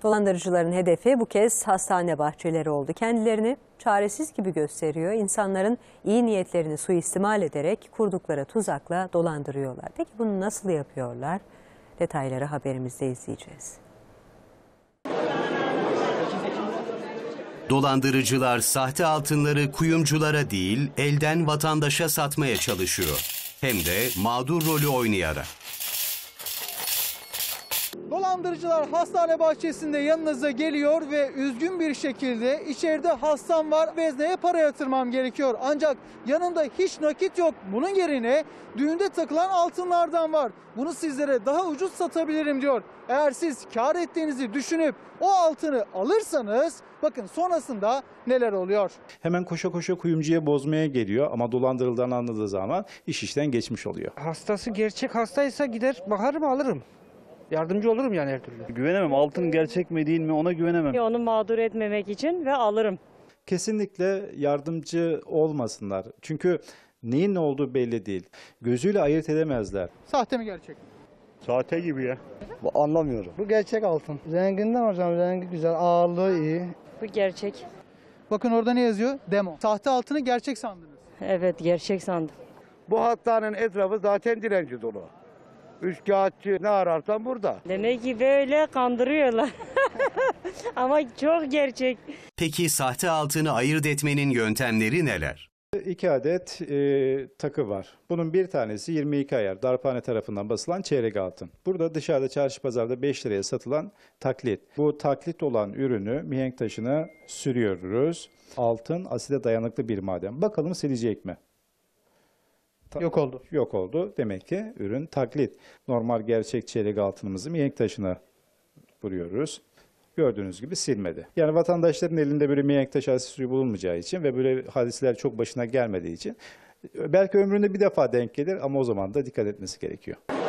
Dolandırıcıların hedefi bu kez hastane bahçeleri oldu. Kendilerini çaresiz gibi gösteriyor. İnsanların iyi niyetlerini suistimal ederek kurdukları tuzakla dolandırıyorlar. Peki bunu nasıl yapıyorlar? Detayları haberimizde izleyeceğiz. Dolandırıcılar sahte altınları kuyumculara değil, elden vatandaşa satmaya çalışıyor. Hem de mağdur rolü oynayarak. Dolandırıcılar hastane bahçesinde yanınıza geliyor ve üzgün bir şekilde içeride hastam var, vezneye para yatırmam gerekiyor. Ancak yanında hiç nakit yok. Bunun yerine düğünde takılan altınlardan var. Bunu sizlere daha ucuz satabilirim diyor. Eğer siz kar ettiğinizi düşünüp o altını alırsanız bakın sonrasında neler oluyor. Hemen koşa koşa kuyumcuya bozmaya geliyor ama dolandırıldığını anladığı zaman iş işten geçmiş oluyor. Hastası gerçek hastaysa gider bakarım alırım. Yardımcı olurum yani her türlü. Güvenemem. Altın gerçek mi değil mi ona güvenemem. Onu mağdur etmemek için ve alırım. Kesinlikle yardımcı olmasınlar. Çünkü neyin ne olduğu belli değil. Gözüyle ayırt edemezler. Sahte mi gerçek mi? Sahte gibi ya. Anlamıyorum. Bu gerçek altın. Renginden hocam, rengi güzel, ağırlığı iyi. Bu gerçek. Bakın orada ne yazıyor? Demo. Sahte altını gerçek sandınız. Evet, gerçek sandım. Bu hastanın etrafı zaten dilenci dolu. Üçkağıtçı ne ararsan burada. Demek ki böyle kandırıyorlar. Ama çok gerçek. Peki sahte altını ayırt etmenin yöntemleri neler? 2 adet takı var. Bunun bir tanesi 22 ayar darphane tarafından basılan çeyrek altın. Burada dışarıda çarşı pazarda 5 liraya satılan taklit. Bu taklit olan ürünü mihenk taşına sürüyoruz. Altın aside dayanıklı bir maden. Bakalım silecek mi? Yok oldu. Yok oldu. Demek ki ürün taklit. Normal gerçek çeyrek altınımızı mihenk taşına vuruyoruz. Gördüğünüz gibi silmedi. Yani vatandaşların elinde böyle mihenk taşı asidi suyu bulunmayacağı için ve böyle hadiseler çok başına gelmediği için belki ömründe bir defa denk gelir ama o zaman da dikkat etmesi gerekiyor.